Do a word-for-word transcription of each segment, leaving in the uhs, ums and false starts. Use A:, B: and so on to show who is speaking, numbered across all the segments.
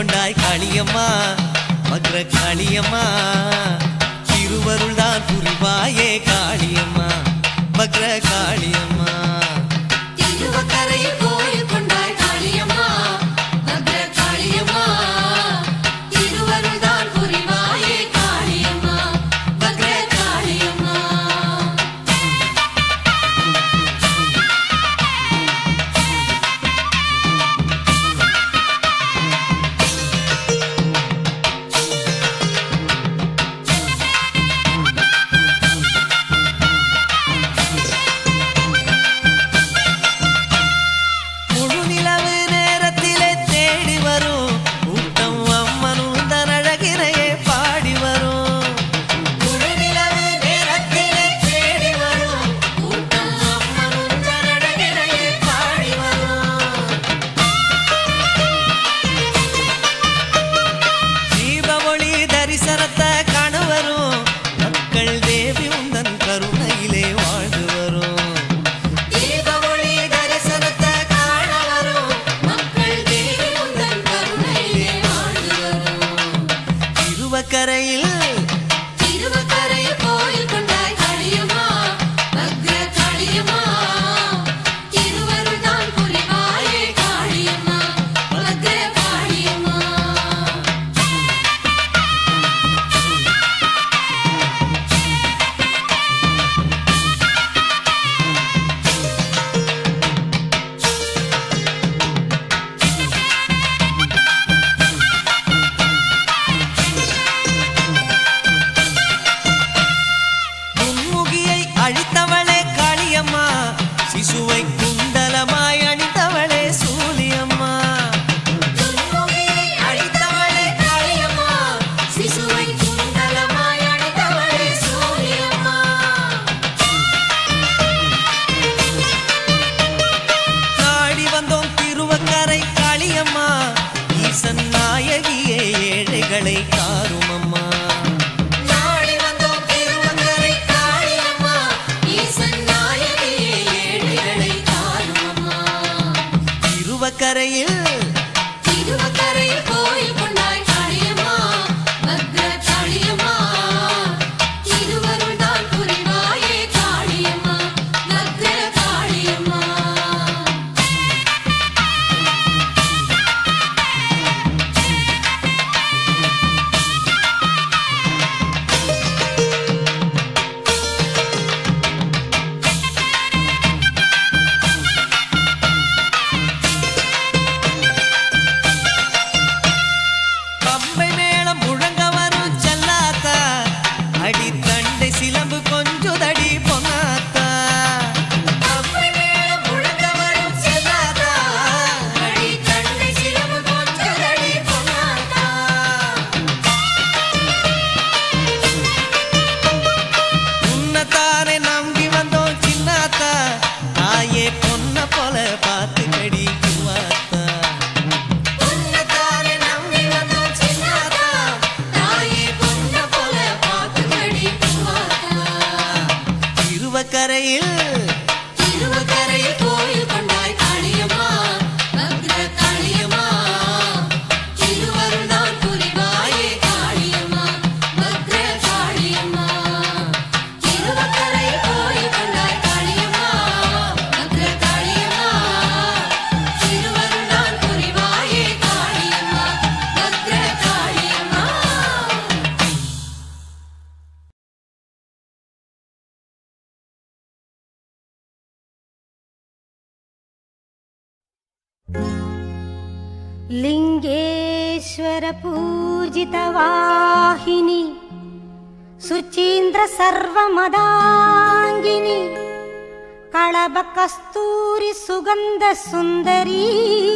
A: கொண்டாய் காளியம்மா மதுர காளியம்மா திருவருள் தான் புரிவாயே காளியம்மா மதுர காளியம்மா
B: திருவக்கரையில் கோயில் கொண்டாய் காளியம்மா மதுர காளியம்மா திருவருள் தான் புரிவாயே காளியம்மா மதுர காளியம்மா திருவக்கரையில் கோயில் கொண்டாய் காளியம்மா மதுர காளியம்மா திருவருள் தான் புரிவாயே காளியம்மா மதுர காளியம்மா
A: அழித்தவளே காளியம்மா சிசுவை குண்டலமாய் அணிந்தவளே சூலியம்மா
B: அழித்தவளே காளியம்மா சிசுவை குண்டலமாய் அணிந்தவளே சூலியம்மா
A: நாடி வந்தோம் திருவக்கரை காளியம்மா ஈசன் நாயகியே ஏழைகளை காருமம்மா திருவக்கரையில்
B: திருவக்கரையில் கோயில் கொண்டாய் காளியம்மா மதுர காளியம்மா திருவருள் தான் புரிவாயே காளியம்மா மதுர காளியம்மா திருவக்கரையில் திருவக்கரையில் கோயில் கொண்டாய் காளியம்மா மதுர காளியம்மா திருவருள் தான் புரிவாயே காளியம்மா மதுர காளியம்மா திருவக்கரையில் கோயில் கொண்டாய் காளியம்மா மதுர காளியம்மா திருவருள் தான் புரிவாயே காளியம்மா மதுர காளியம்மா
C: लिंगेश्वर पूजित वाहिनी सुचीन्द्र सर्वमदांगिनी कळभ कस्तूरी सुगंध सुंदरी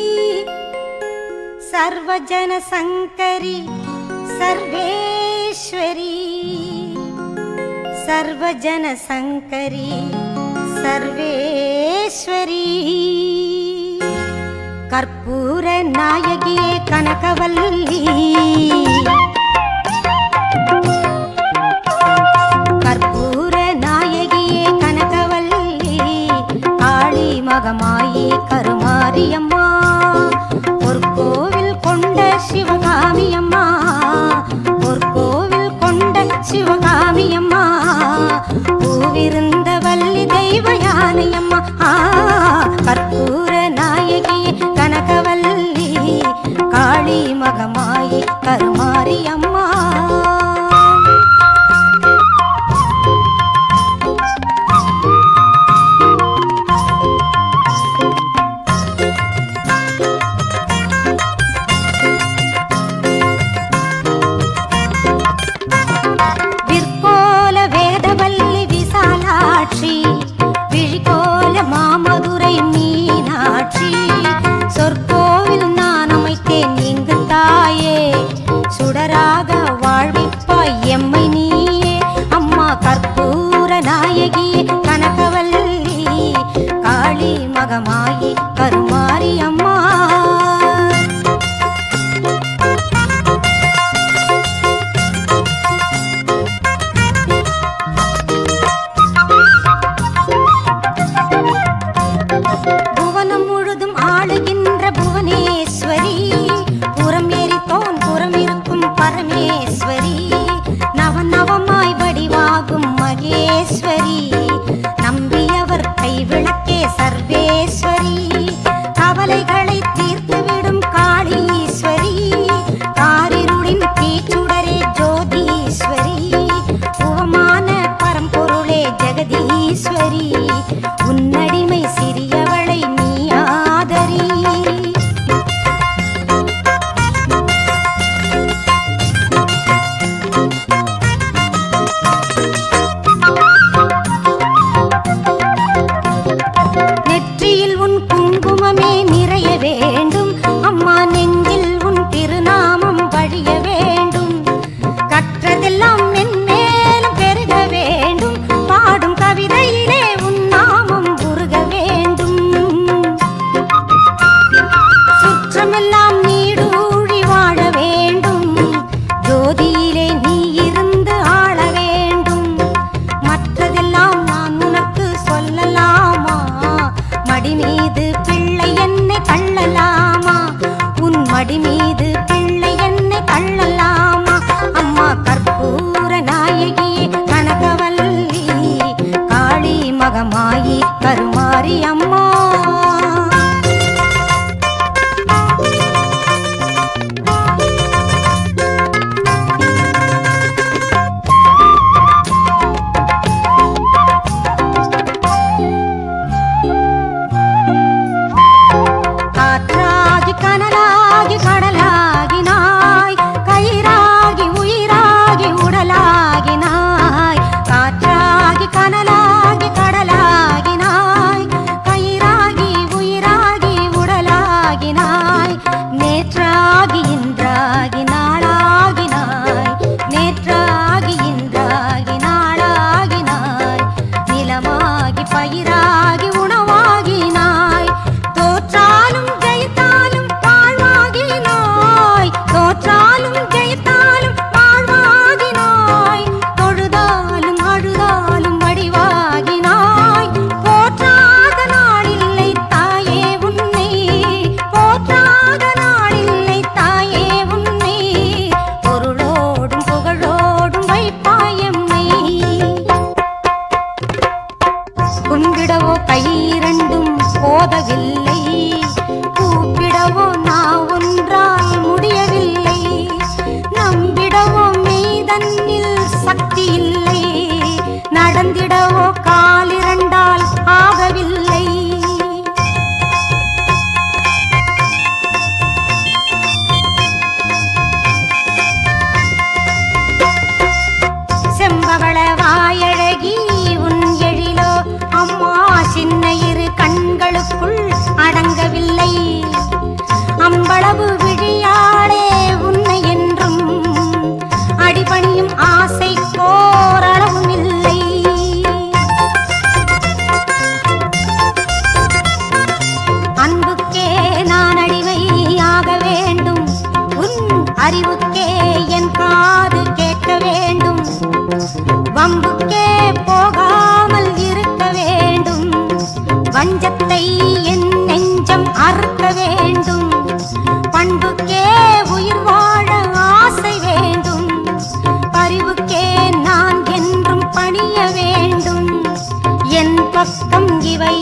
C: सर्वजन संकरी सर्वेश्वरी सर्वजन संकरी सर्वेश्वरी कर्पूर नायगिये कनकवल्ली कर्पूर नायगिये कनकवल्ली काली मगमायी करुमारियम्मा और कोविल कोंड शिवगा அம்மா ஆ கற்பூர நாயகியே கனகவல்லி காளி மகமாயி கருமாரி அம்மா மகமாயி கருமாரி அம்மா புவனம் முழுதும் ஆளுகின்ற புவனேஸ்வரி புறம் ஏறித்தோன் புறம் இருக்கும் பரமேஸ்வரி நவ நவமாய் வடிவாகும் மகேஸ்வரி நம்பியவர் கைவிளக்கே சர்வேஸ்வரி கவலைகளை தீர்த்துவிடும் காளீஸ்வரி காரிருளின் தீச்சுடரே ஜோதீஸ்வரி உவமான பரம்பொருளே ஜெகதீஸ்வரி உன்னடிமை சிறியவளை நீ ஆதரி நெற்றியில் உன் குங்குமமே நிறைய வேண்டும் அம்மா நெஞ்சில் உன் திருநாமம் வழிய வேண்டும் கற்றதெல்லாம் மென்மேலும் பெருக வேண்டும் பாடும் கவிதையிலே உன் நாமம் உருக வேண்டும் சுற்றமெல்லாம் நீடூழி வாழ வேண்டும் ஜோதியிலே நீ இருந்து ஆள வேண்டும் மற்றதெல்லாம் நான் உனக்கு சொல்லலாமா மடி மீது பிள்ளை என்னை தள்ளலாமா உன் மடி மீது பிள்ளை என்னை தள்ளலாமா அம்மா கற்பூர நாயகியே கனகவல்லி காளி மகமாயி கருமாரி அம்மா காற்றாகி கனலாகி கடலாகினாய் கயிறாகி உயிராகி உடலாகினாய் காற்றாகி கனலாகி கடலாகினாய் கயிறாகி உயிராகி உடலாகினாய் நேற்றாகி இன்றாகி நாளாகினாய் நேற்றாகி இன்றாகி நாளாகினாய் நிலமாகி பயிராகி உணவாகினாய் தோற்றாலும் ஜெயித்தாலும் வாழ்வாகினாய் தோற்றாலும் ஜெயித்தாலும் வாழ்வாகினாய் தொழுதாலும் அழுதாலும் வடிவாகினாய் போற்றாத நாளில்லை தாயே உன்னை போற்றாத நாளில்லை தாயே உன்னை பொருளோடும் புகழோடும் வைப்பாயம்மை கும்பிடவோ கையிரண்டும் போதவில்லை கூப்பிடவோ நான் ஒன்றால் முடியவில்லை நம்பிடவோ மெய்தன்னில் சக்தி இல்லை நடந்திடவோ காலிரண்டால் ஆகவில்லை செம்பவள வாயழகி உன் எழிலோ அம்மா சின்ன இரு கண்களுக்குள் அடங்கவில்லை அம்பளவு விழியாளே உன்னை என்றும் அடிபணியும் ஆசை கோரளவும் இல்லை அன்புக்கே நான் அடிமையாக வேண்டும் உன் அறிவுக்கே என் காது கேட்க வேண்டும் வம்புக்கே போகாமல் இருக்க வேண்டும் வஞ்சத்தை என் நெஞ்சம் அறுக்க வேண்டும் பண்புக்கே உயிர் வாழ ஆசை வேண்டும் பரிவுக்கே நான் என்றும் பணிய வேண்டும் என் பக்கம் இவை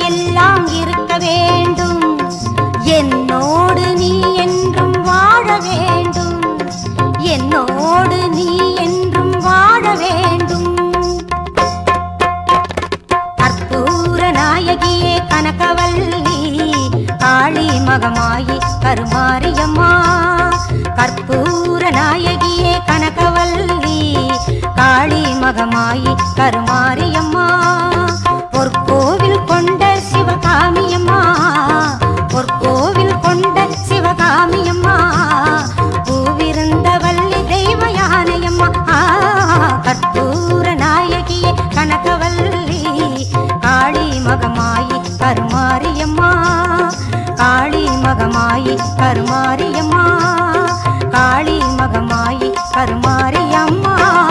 C: மகமாயி கருமாரியம்மா கற்பூர நாயகியே கனகவல்லி காளி மகமாயி கருமாரியம்மா பொற்கோவில் கொண்ட சிவகாமியம்மா பொற்கோவில் கொண்ட சிவகாமியம்மா பூவிருந்த வள்ளி தெய்வ யானையம்மா கற்பூர நாயகியே கனகவல்லி காளி மகமாயி கருமாரியம்மா காளி மகமாயி கருமாரியம்மா காளி மகமாயி கருமாரியம்மா.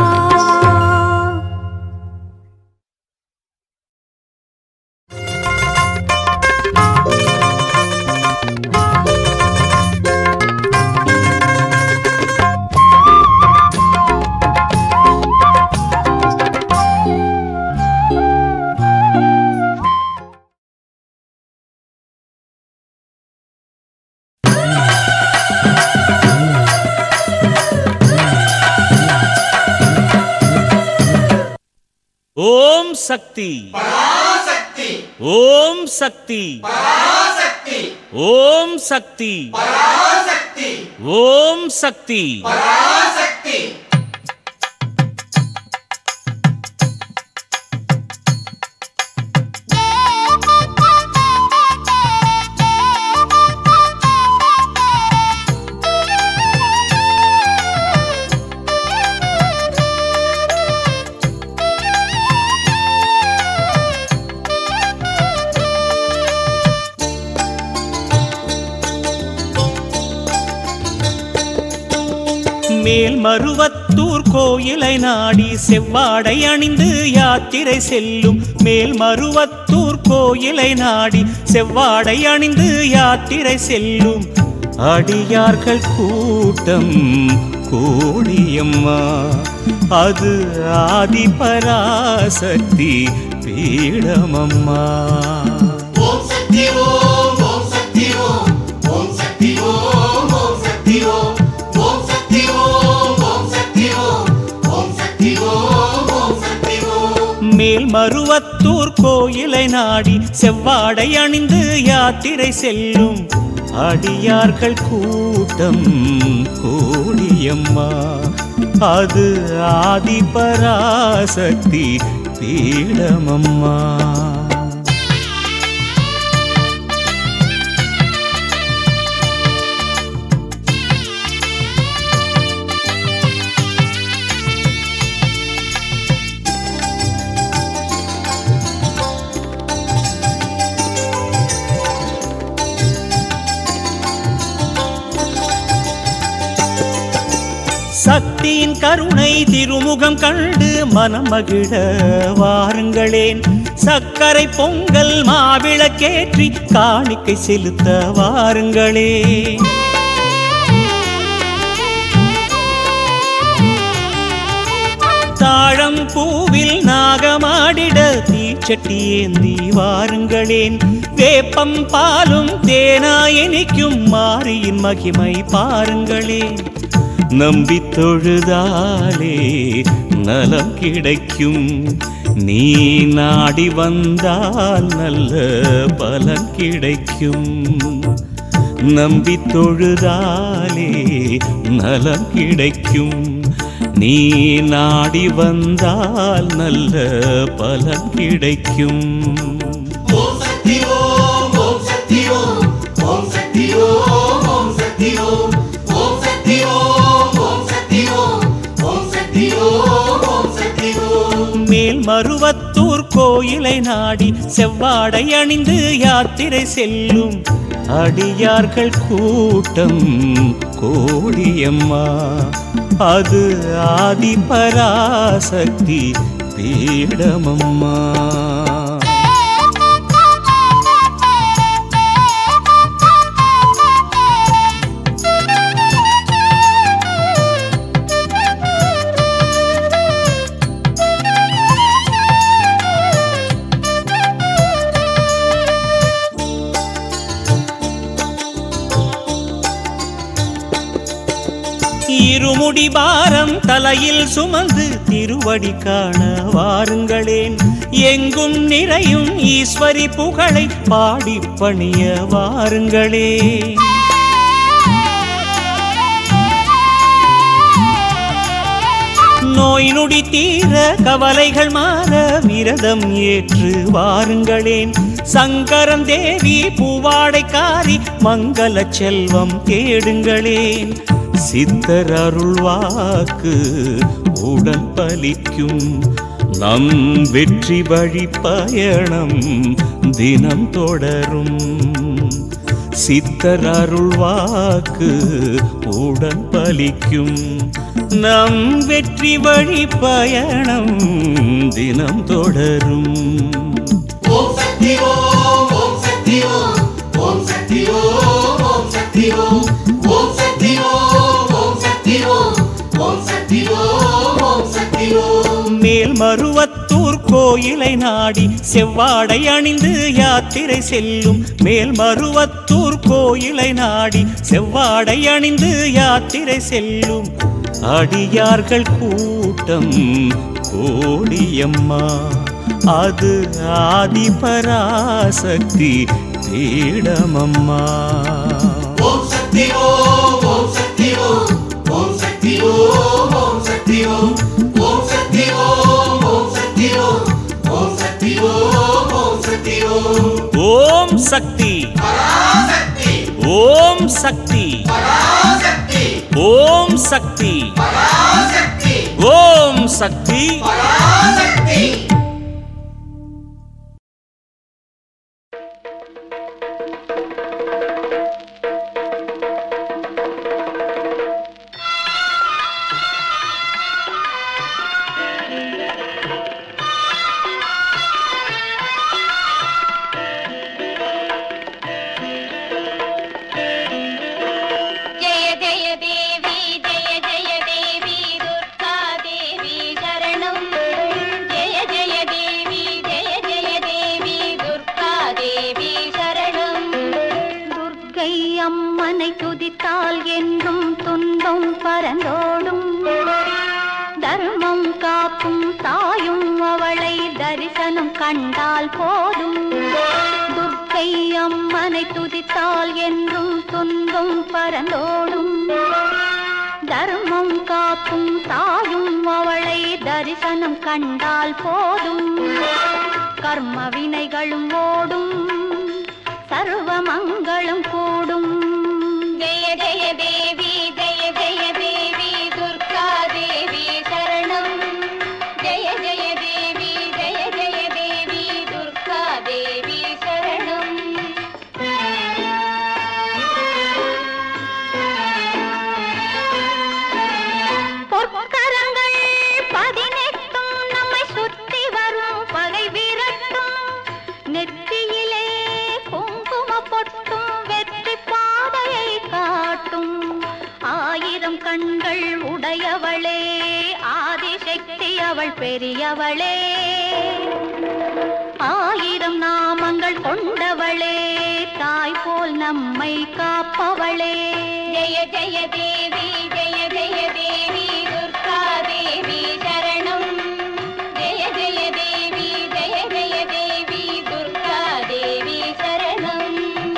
D: ஓம் சக்தி
E: பராசக்தி
D: ஓம் சக்தி
E: பராசக்தி
D: ஓம் சக்தி
E: பராசக்தி
D: ஓம் சக்தி
E: பராசக்தி
D: மேல்மருவத்தூர் கோயிலை நாடி செவ்வாடை அணிந்து யாத்திரை செல்லும் மேல்மருவத்தூர் கோயிலை நாடி செவ்வாடை அணிந்து யாத்திரை செல்லும் அடியார்கள் கூட்டம் கோடியம்மா அது ஆதிபராசக்தி பீடமம்மா.
E: ஓம் சக்தி ஓம் ஓம் சக்தி ஓம் ஓம் சக்தி ஓம் ஓம் சக்தி ஓம் ஓம் சக்தி ஓம் ஓம் சக்தி ஓம் ஓம் சக்தி ஓம் ஓம் சக்தி ஓம்.
D: மேல்மருவத்தூர் கோயிலை நாடி செவ்வாடை அணிந்து யாத்திரை செல்லும் அடியார்கள் கூட்டம் கோடியம்மா அது ஆதிபராசக்தி பீடமம்மா. சக்தியின் கருணை திருமுகம் கண்டு மனம் மகிழ வாருங்களேன் சக்கரை பொங்கல் மாவிளக்கேற்றி காணிக்கை செலுத்த வாருங்களே. தாழம் பூவில் நாகமாடிட தீச்சட்டி ஏந்தி வாருங்களேன் வேப்பம் பாலும் தேனாயினிக்கும் மாரியின் மகிமை பாருங்களேன். நம்பி தொழுதாலே நலம் கிடைக்கும் நீ நாடி வந்தால் நல்ல பலன் கிடைக்கும். நம்பி தொழுதாலே நலம் கிடைக்கும் நீ நாடி வந்தால் நல்ல பலன் கிடைக்கும்.
E: ஓம் சக்தி ஓம் ஓம் சக்தி ஓம் ஓம் சக்தி ஓம் ஓம் சக்தி ஓம் ஓம் சக்தி ஓம் ஓம் சக்தி ஓம் ஓம் சக்தி ஓம் ஓம் சக்தி ஓம்.
D: மேல்மருவத்தூர் கோயிலை நாடி செவ்வாடை அணிந்து யாத்திரை செல்லும் அடியார்கள் கூட்டம் கோடியம்மா அது ஆதிபராசக்தி பீடமம்மா. இருமுடி பாரம் தலையில் சுமந்து திருவடி காண வாருங்களேன் எங்கும் நிறையும் ஈஸ்வரி புகழை பாடி பணிய வாருங்களே. நோய் நொடி தீர கவலைகள் மாற விரதம் ஏற்று வாருங்களேன். சங்கரம் தேவி பூவாடைக்காரி மங்கள செல்வம் தேடுங்களேன். சித்தர் அருள்வாக்கு உடன் பலிக்கும் நம் வெற்றி வழி பயணம் தினம் தொடரும். சித்தர் அருள்வாக்கு உடன் பலிக்கும் நம் வெற்றி வழி பயணம் தினம் தொடரும்.
E: ஓம் சக்தி ஓம் ஓம் சக்தி ஓம் ஓம் சக்தி ஓம் ஓம் சக்தி ஓம் ஓம் சக்தி ஓம் ஓம் சக்தி ஓம் ஓம் சக்தி ஓம் ஓம் சக்தி ஓம்.
D: மேல்மருவத்தூர் கோயிலை நாடி செவ்வாடை அணிந்து யாத்திரை செல்லும். மேல்மருவத்தூர் கோயிலை நாடி செவ்வாடை அணிந்து யாத்திரை செல்லும் அடியார்கள் கூட்டம் கோடியம்மா. அது ஆதிபராசக்தி பீடமம்மா.
E: ஓம் சக்தி ஓம் ஓம் சக்தி ஓம் ஓம் சக்தி ஓம் ஓம் சக்தி ஓம் ஓம் சக்தி ஓம் ஓம் சக்தி ஓம் ஓம் சக்தி ஓம் ஓம் சக்தி ஓம்.
D: ஓம் சக்தி
E: பராசக்தி
D: ஓம் சக்தி
E: பராசக்தி
D: ஓம் சக்தி
E: பராசக்தி
D: ஓம் சக்தி.
E: பராசக்தி.
B: ஜெய ஜெய தேவி ஜெய ஜெய தேவி துர்கா தேவி சரணம். ஜெய ஜெய தேவி ஜெய ஜெய தேவி துர்கா தேவி சரணம்.
C: துர்க்கை அம்மனை துதித்தால் என்றும் துன்பம் பறந்தோடும். தர்மம் காக்கும் தாயும் அவளை தரிசனம் கண்டால் போதும். துர்க்கை அம்மனை துதித்தால் என்றும் துன்பம் பறந்தோடும். தர்மம் காக்கும் தாயும் அவளை தரிசனம் கண்டால் போதும். கர்ம வினைகளும் ஓடும், சர்வ மங்களம் கூடும்.
B: ஜெய ஜெய தேவி ஜெய ஜெய தேவி துர்கா தேவி சரணம். ஜெய ஜெய தேவி ஜெய ஜெய தேவி துர்கா தேவி சரணம்.
C: பொற்கரங்கள் பதினெட்டும் நம்மை சுற்றி வரும் பகை விரட்டும். நெற்றியிலே குங்கும பொட்டும் வெற்றி பாதையை காட்டும். ஆயிரம் கண்கள் உடையவளே ஆதிசக்தி அவள் பெரியவளே. ஆயிரம் நாமங்கள் கொண்டவளே தாய் போல் நம்மை காப்பவளே.
B: ஜெய ஜெய தேவி ஜெய ஜெய தேவி துர்கா தேவி சரணம். ஜெய ஜெய தேவி ஜெய ஜெய தேவி துர்கா தேவி சரணம்.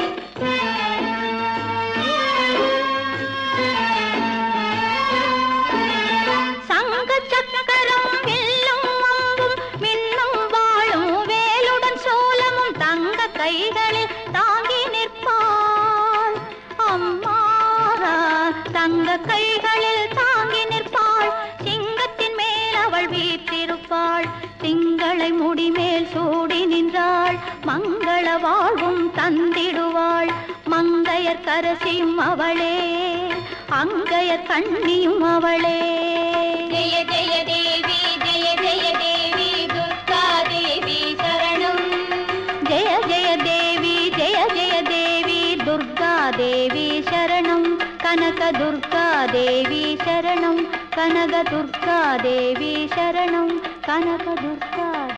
C: சங்க சக்கரம் வில்லும் அம்பும் மின்னும் வாளும் வேலுடன் சோலமும் தங்க கைகளில் தாங்கி நிற்பாள் அம்மாரா. தங்க கைகளில் தாங்கி நிற்பாள். சிங்கத்தின் மேல் அவள் வீற்றிருப்பாள். திங்களை முடிமேல் சூடி நின்றாள். மங்கள வாழ்வும் தந்திடுவாள். மங்கையர் கரசியும் அவளே அங்கையர் கண்ணியும் அவளே.
B: ஜெய ஜெய தேவி ஜெய ஜெய தேவி துர்கா தேவி சரணம்.
C: ஜெய ஜெய தேவி ஜெய ஜெய தேவி துர்கா தேவி சரணம். கனக துர்கா தேவி சரணம். கனக துர்கா தேவி சரணம். கனக துர்கா